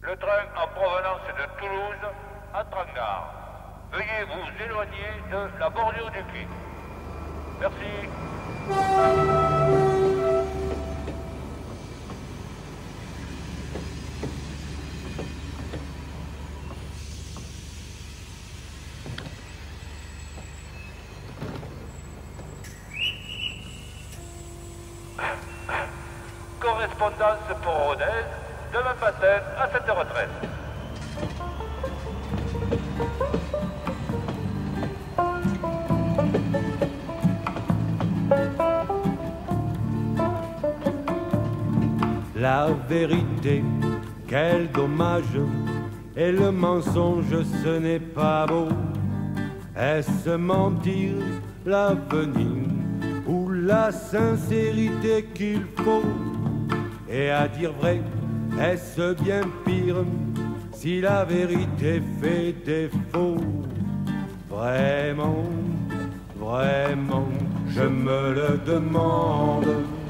Le train en provenance de Toulouse à Trangard. Veuillez vous éloigner de la bordure du quai. Merci. Correspondance pour Rodez, demain matin à 7h13. La vérité, quel dommage, et le mensonge, ce n'est pas beau. Est-ce mentir l'avenir ou la sincérité qu'il faut? Et à dire vrai, est-ce bien pire si la vérité fait défaut? Vraiment, vraiment, je me le demande.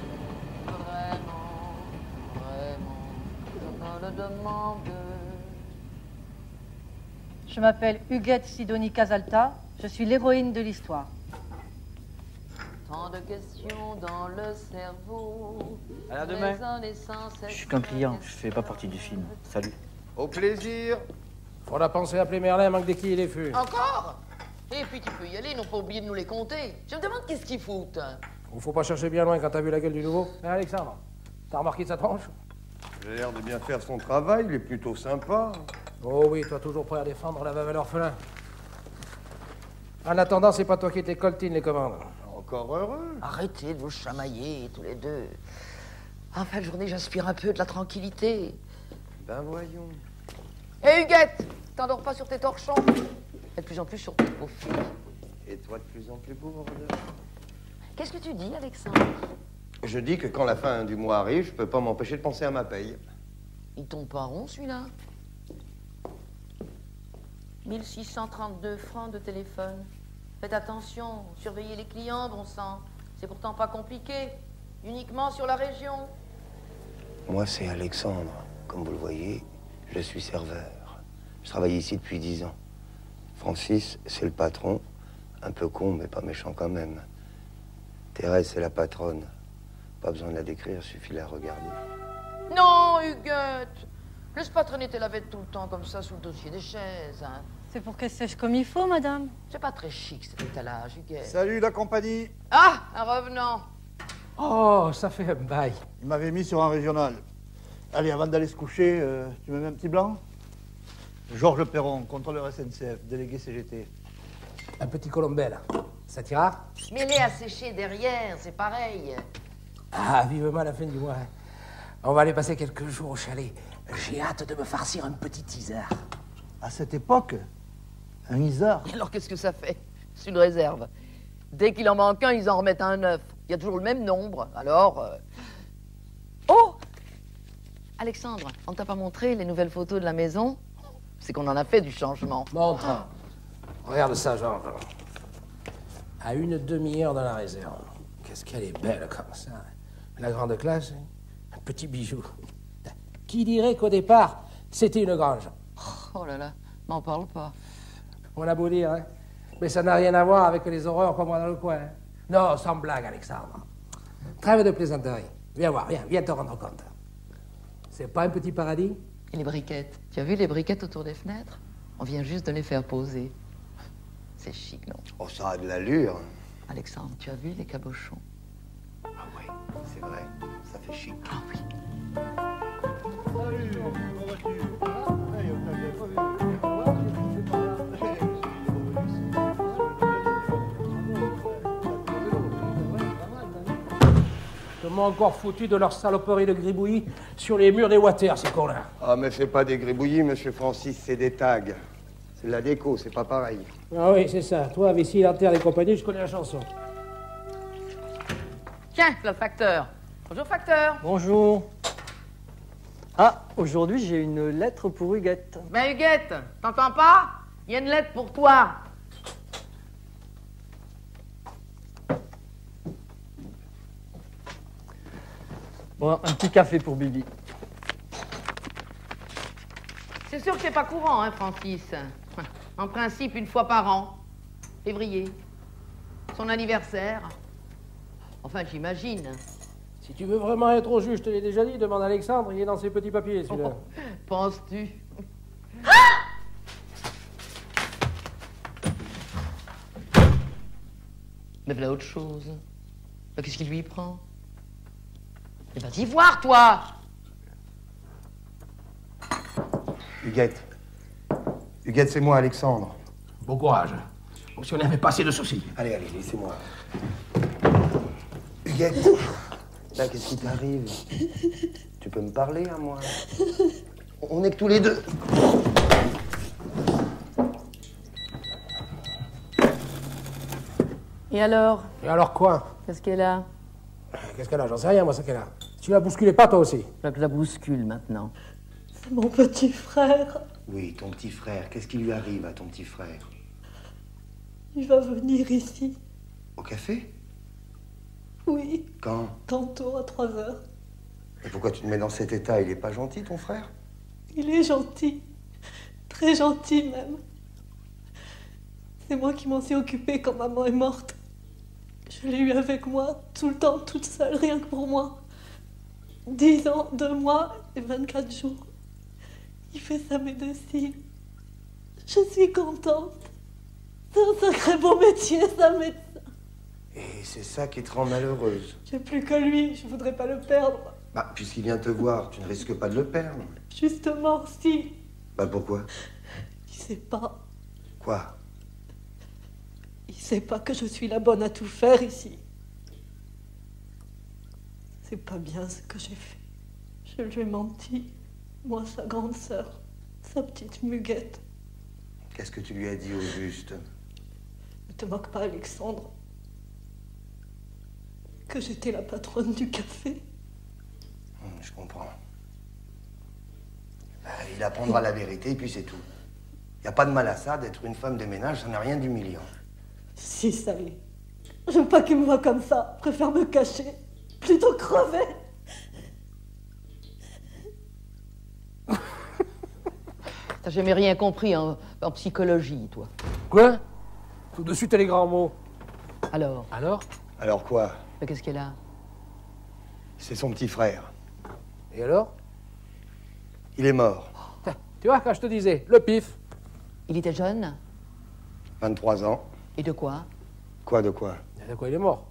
Je m'appelle Huguette Sidonie Casalta, je suis l'héroïne de l'histoire. Tant de questions dans le cerveau. À demain. Je suis qu'un client, je fais pas partie du film. Salut. Au plaisir. Faudra penser à appeler Merlin, manque des quilles et des fûts. Encore? Et puis tu peux y aller, ils n'ont pas oublié de nous les compter. Je me demande qu'est-ce qu'ils foutent. Faut pas chercher bien loin quand t'as vu la gueule du nouveau. Hein, Alexandre, t'as remarqué sa tronche? Il a l'air de bien faire son travail, il est plutôt sympa. Oh oui, toi toujours prêt à défendre la veuve et l'orphelin. En attendant, c'est pas toi qui t'écoltine les commandes. Encore heureux. Arrêtez de vous chamailler, tous les deux. En fin de journée, j'aspire un peu de la tranquillité. Ben voyons. Hé, Huguette, t'endors pas sur tes torchons? Et de plus en plus sur tes beaux filles. Et toi de plus en plus beau, bordel. Qu'est-ce que tu dis, Alexandre? Je dis que quand la fin du mois arrive, je peux pas m'empêcher de penser à ma paye. Il tombe pas rond, celui-là. 1632 francs de téléphone. Faites attention, surveillez les clients, bon sang. C'est pourtant pas compliqué. Uniquement sur la région. Moi, c'est Alexandre. Comme vous le voyez, je suis serveur. Je travaille ici depuis 10 ans. Francis, c'est le patron. Un peu con, mais pas méchant quand même. Thérèse, c'est la patronne. Pas besoin de la décrire, suffit de la regarder. Non, Huguette. Laisse pas traîner tes lavettes tout le temps comme ça sous le dossier des chaises. Hein. C'est pour qu'elle sèche comme il faut, madame. C'est pas très chic cet étalage, Huguette. Salut la compagnie. Ah, un revenant. Oh, ça fait un bail. Il m'avait mis sur un régional. Allez, avant d'aller se coucher, tu me mets un petit blanc? Georges Perron, contrôleur SNCF, délégué CGT. Un petit colombet, là. Ça t'ira? Mets-les à sécher derrière, c'est pareil. Ah, vivement la fin du mois. Hein. On va aller passer quelques jours au chalet. J'ai hâte de me farcir un petit isard. À cette époque, un isard. Et alors, qu'est-ce que ça fait? C'est une réserve. Dès qu'il en manque un, ils en remettent un neuf. Il y a toujours le même nombre. Alors... Oh! Alexandre, on t'a pas montré les nouvelles photos de la maison? C'est qu'on en a fait du changement. Montre. Regarde ça, Georges. À une demi-heure dans la réserve. Qu'est-ce qu'elle est belle comme ça. La grande classe, hein? Un petit bijou. Qui dirait qu'au départ, c'était une grange? Oh là là, m'en parle pas. On a beau dire, hein? Mais ça n'a rien à voir avec les horreurs qu'on voit dans le coin. Hein? Non, sans blague, Alexandre. Trêve de plaisanterie. Viens voir, viens te rendre compte. C'est pas un petit paradis? Et les briquettes? Tu as vu les briquettes autour des fenêtres? On vient juste de les faire poser. C'est chic, non? Oh, ça a de l'allure. Alexandre, tu as vu les cabochons? Ah oui, c'est vrai, ça fait chic. Ah oui. Salut, comment vas-tu? Hey, on t'avait pas vu. Ils m'ont encore foutu de leur saloperie de gribouillis sur les murs des Water, ces cons-là. Ah, mais c'est pas des gribouillis, monsieur Francis, c'est des tags. C'est de la déco, c'est pas pareil. Ah oui, c'est ça. Toi, Vessie, Lanterre et compagnie, je connais la chanson. Tiens, là, le facteur. Bonjour, facteur. Bonjour. Ah, aujourd'hui, j'ai une lettre pour Huguette. Ben, Huguette, t'entends pas? Il y a une lettre pour toi. Bon, un petit café pour Bibi. C'est sûr que c'est pas courant, hein, Francis. En principe, une fois par an. Février. Son anniversaire. Enfin, j'imagine. Si tu veux vraiment être au juge, je te l'ai déjà dit, demande à Alexandre, il est dans ses petits papiers, celui-là. Oh, penses-tu? Mais voilà autre chose. Mais qu'est-ce qui lui prend? Mais vas-y voir, toi! Huguette. Huguette, c'est moi, Alexandre. Bon courage. Comme si on n'avait pas assez de soucis. Allez, allez, laissez-moi. Huguette. Là, qu'est-ce qui t'arrive? Tu peux me parler, à moi? On est que tous les deux. Et alors? Et alors quoi? Qu'est-ce qu'elle a? Qu'est-ce qu'elle a? J'en sais rien, moi, ça qu'elle a. Tu la bousculais pas, toi aussi? Là, je la bouscule, maintenant. C'est mon petit frère. Oui, ton petit frère. Qu'est-ce qui lui arrive à ton petit frère? Il va venir ici. Au café? Oui. Quand? Tantôt à 3h. Et pourquoi tu te mets dans cet état? Il est pas gentil, ton frère? Il est gentil. Très gentil, même. C'est moi qui m'en suis occupée quand maman est morte. Je l'ai eu avec moi, tout le temps, toute seule, rien que pour moi. 10 ans, 2 mois et 24 jours. Il fait sa médecine. Je suis contente. C'est un sacré beau métier, ça, médecin. Et c'est ça qui te rend malheureuse. J'ai plus que lui, je voudrais pas le perdre. Bah, puisqu'il vient te voir, tu ne risques pas de le perdre. Justement, si. Bah, pourquoi? Il sait pas. Quoi? Il sait pas que je suis la bonne à tout faire ici. C'est pas bien ce que j'ai fait. Je lui ai menti. Moi, sa grande sœur. Sa petite muguette. Qu'est-ce que tu lui as dit au juste? Ne te moque pas, Alexandre. Que j'étais la patronne du café. Je comprends. Il apprendra la vérité, et puis c'est tout. Il n'y a pas de mal à ça, d'être une femme de ménage, ça n'a rien d'humiliant. Si, ça y est. Je veux pas qu'il me voie comme ça. Je préfère me cacher. Plutôt crever. T'as jamais rien compris en psychologie, toi. Quoi? Tout de suite, les grands mots. Alors? Alors? Alors quoi? Mais qu'est-ce qu'elle a? C'est son petit frère. Et alors? Il est mort. Tu vois, quand je te disais, le pif. Il était jeune? 23 ans. Et de quoi? Quoi de quoi? De quoi il est mort?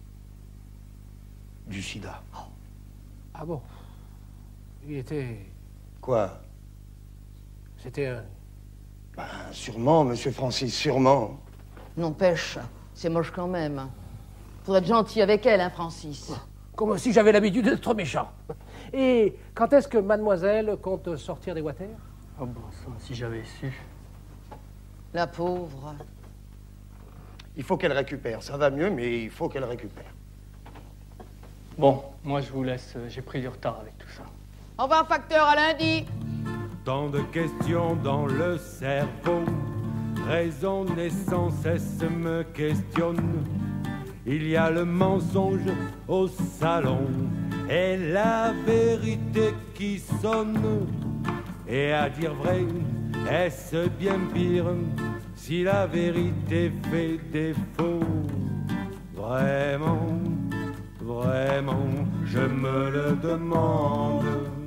Du sida. Ah bon? Il était... Quoi? C'était un... Ben, sûrement, monsieur Francis, sûrement. N'empêche, c'est moche quand même. Faudrait être gentil avec elle, hein, Francis. Comme si j'avais l'habitude d'être méchant. Et quand est-ce que mademoiselle compte sortir des Water? Oh bon sang, si j'avais su. La pauvre. Il faut qu'elle récupère. Ça va mieux, mais il faut qu'elle récupère. Bon, moi je vous laisse, j'ai pris du retard avec tout ça. Au revoir, facteur, à lundi. Tant de questions dans le cerveau, raisonner sans cesse me questionne. Il y a le mensonge au salon et la vérité qui sonne. Et à dire vrai, est-ce bien pire si la vérité fait défaut? Vraiment, vraiment, je me le demande.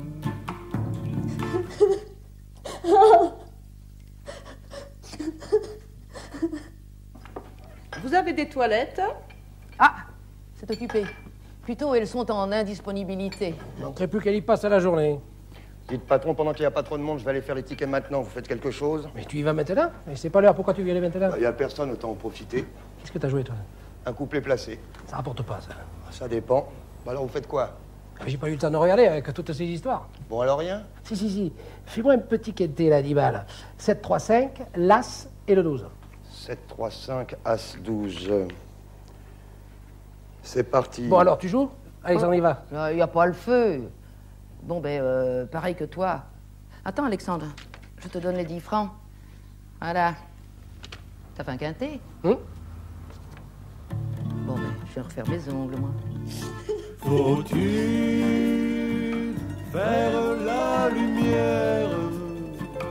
Vous avez des toilettes? Ah, c'est occupé. Plutôt, elles sont en indisponibilité. Il ne manquerait plus qu'elle y passe à la journée. Dites, patron, pendant qu'il n'y a pas trop de monde, je vais aller faire les tickets maintenant. Vous faites quelque chose? Mais tu y vas maintenant? Mais c'est pas l'heure, pourquoi tu y allais maintenant? Il n'y a personne, autant en profiter. Qu'est-ce que t'as joué, toi? Un couplet placé. Ça rapporte pas, ça. Ça dépend. Bah alors, vous faites quoi? J'ai pas eu le temps de regarder avec toutes ces histoires. Bon, alors rien? Si. Fais-moi un petit quintet, là, 10 balles. 7, 3, 5, l'As et le 12. 7, 3, 5, As, 12. C'est parti. Bon, alors, tu joues? Alexandre, y va. Il n'y a pas le feu. Bon, ben, pareil que toi. Attends, Alexandre, je te donne les 10 francs. Voilà. Ça fait un quintet? Bon, ben, je vais refaire mes ongles, moi. Faut-il faire la lumière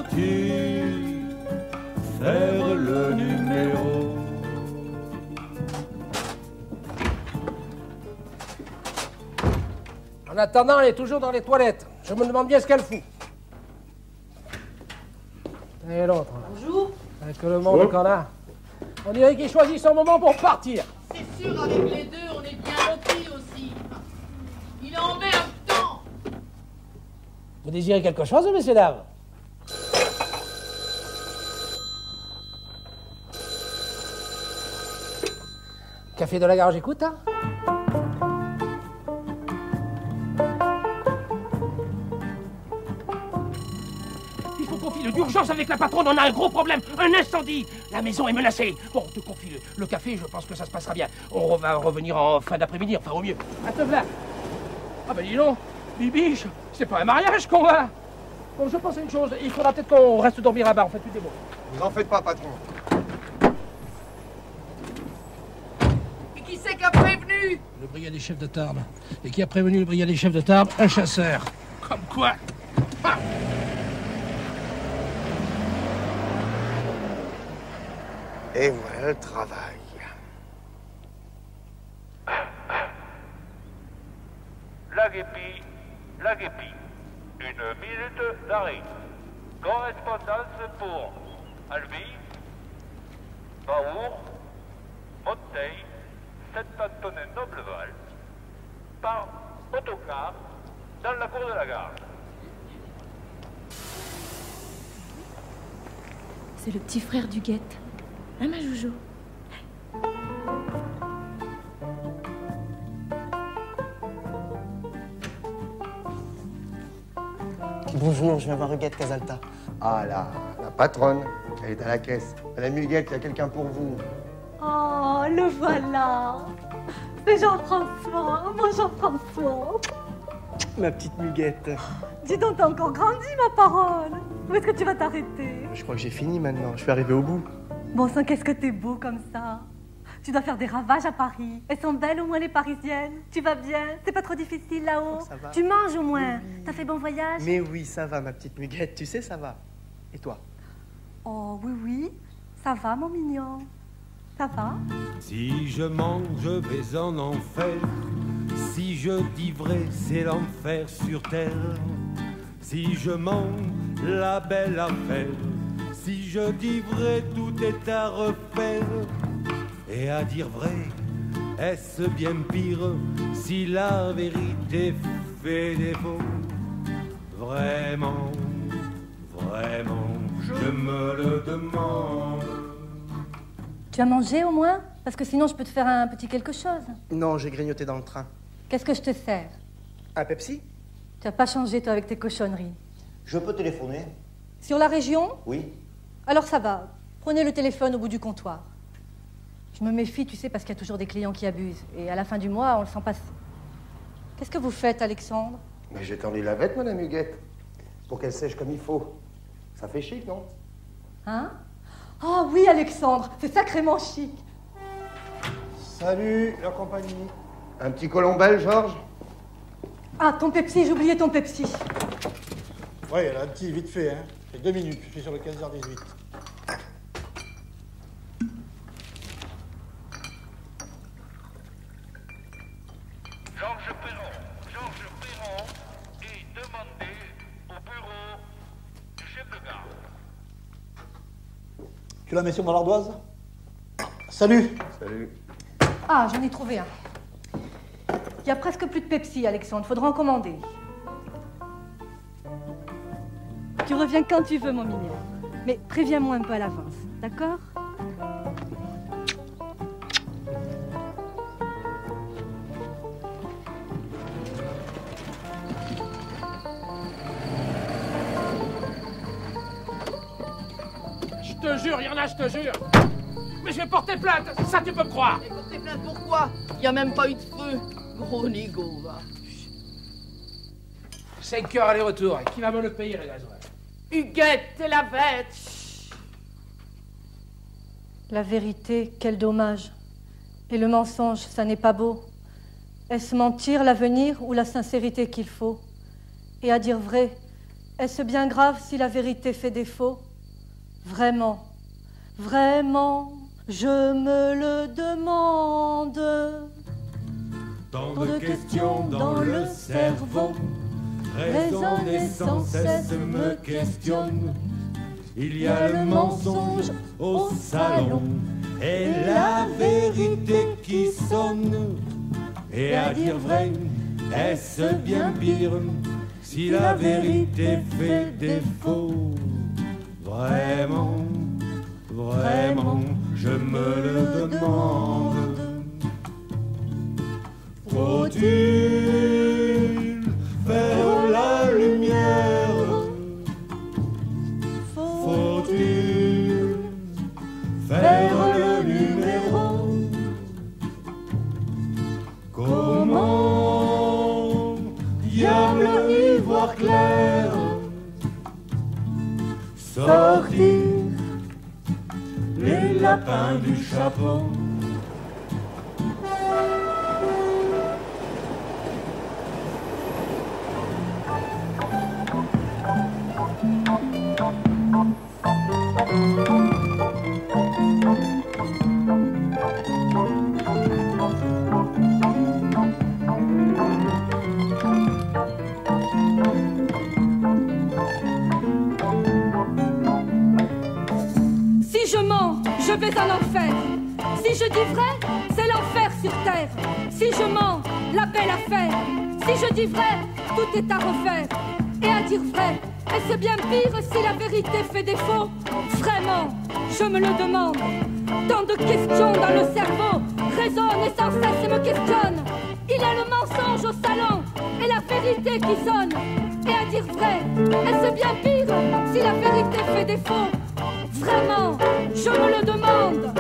veux-tu faire le numéro? En attendant, elle est toujours dans les toilettes. Je me demande bien ce qu'elle fout. Et l'autre, là. Bonjour. Avec le monde qu'on a. On dirait qu'il choisit son moment pour partir. C'est sûr, avec les deux, on est bien lotis aussi. Il en met un temps. Vous désirez quelque chose, messieurs, dames? Café de la gare, j'écoute, hein? Il faut qu'on file d'urgence avec la patronne, on a un gros problème, un incendie. La maison est menacée. Bon, on te confie le café, je pense que ça se passera bien. On va revenir en fin d'après-midi, enfin au mieux. À te là. Ah ben dis donc, Bibiche, c'est pas un mariage qu'on va. Bon, je pense à une chose, il faudra peut-être qu'on reste dormir à bas, en fait, tout est bon. Vous en faites pas, patron. Et qui c'est qui a prévenu? Le brigadier chef de Tarbes. Et qui a prévenu le brigadier chef de Tarbes? Un chasseur. Comme quoi? Ah. Et voilà le travail. La guépie. Une minute d'arrêt. Correspondance pour Albi, Baour, Monteil, Saint-Antonin-Nobleval, par autocar dans la cour de la gare. C'est le petit frère du Guette. Hein, ma Joujou? Bonjour, je viens voir Huguette Casalta. Ah là, la patronne, elle est à la caisse. Madame Huguette, il y a quelqu'un pour vous. Oh, le voilà. C'est Jean-François. Moi, Jean-François. Ma petite Muguette. Dis donc, t'as encore grandi, ma parole. Où est-ce que tu vas t'arrêter? Je crois que j'ai fini maintenant, je suis arrivé au bout. Bon sang, qu'est-ce que t'es beau comme ça. Tu dois faire des ravages à Paris. Elles sont belles au moins les Parisiennes. Tu vas bien? C'est pas trop difficile là-haut? Ça va. Tu manges au moins? T'as fait bon voyage? Mais oui, ça va, ma petite Muguette, tu sais, ça va. Et toi? Oh oui, oui, ça va, mon mignon. Ça va? Si je mange, je vais en enfer. Si je dis vrai, c'est l'enfer sur terre. Si je mens, la belle affaire. Si je dis vrai, tout est à refaire. Et à dire vrai, est-ce bien pire si la vérité fait défaut? Vraiment, vraiment, je me le demande. Tu as mangé au moins? Parce que sinon je peux te faire un petit quelque chose. Non, j'ai grignoté dans le train. Qu'est-ce que je te sers? Un Pepsi? Tu n'as pas changé toi avec tes cochonneries. Je peux téléphoner? Sur la région? Oui. Alors ça va. Prenez le téléphone au bout du comptoir. Je me méfie, tu sais, parce qu'il y a toujours des clients qui abusent. Et à la fin du mois, on le sent passer. Qu'est-ce que vous faites, Alexandre? Mais j'ai tendu la vête, madame Huguette, pour qu'elle sèche comme il faut. Ça fait chic, non? Hein? Ah oui, Alexandre, c'est sacrément chic. Salut, la compagnie. Un petit colombel, Georges? Ah, ton Pepsi, j'ai oublié ton Pepsi. Oui, elle a un petit vite fait, hein. C'est 2 minutes, je suis sur le 15h18. Georges Perron est demandé au bureau du chef de gare. Tu la mets sur mon ardoise? Salut. Salut. Ah, j'en ai trouvé un. Il y a presque plus de Pepsi, Alexandre. Faudra en commander. Tu reviens quand tu veux, mon mignon. Mais préviens-moi un peu à l'avance, d'accord? Je te jure, il y en a, je te jure. Mais je vais porter plainte, ça tu peux me croire. Mais porter plainte pourquoi? Il n'y a même pas eu de feu. Gros négo, va. 5 heures aller-retour. Qui va me le payer, le gasoil? Huguette, t'es la bête. La vérité, quel dommage. Et le mensonge, ça n'est pas beau. Est-ce mentir l'avenir ou la sincérité qu'il faut? Et à dire vrai, Est-ce bien grave si la vérité fait défaut? Vraiment, vraiment, je me le demande. Tant de questions dans le cerveau, raison et sans cesse me questionne. Il y a le mensonge au salon et la vérité qui sonne. Et à dire vrai, est-ce bien pire si la vérité fait défaut? Vraiment, vraiment, je me le demande. Faut-il faire la lumière? Faut-il faire le numéro? Comment diable y voir clair? Sortir les lapins du chapeau. Si je mens, je vais en enfer. Si je dis vrai, c'est l'enfer sur terre. Si je mens, la belle affaire. Si je dis vrai, tout est à refaire. Et à dire vrai, est-ce bien pire si la vérité fait défaut? Vraiment, je me le demande. Tant de questions dans le cerveau résonnent et sans cesse me questionnent. Il y a le mensonge au salon et la vérité qui sonne. Et à dire vrai, est-ce bien pire si la vérité fait défaut? Vraiment, je me le demande.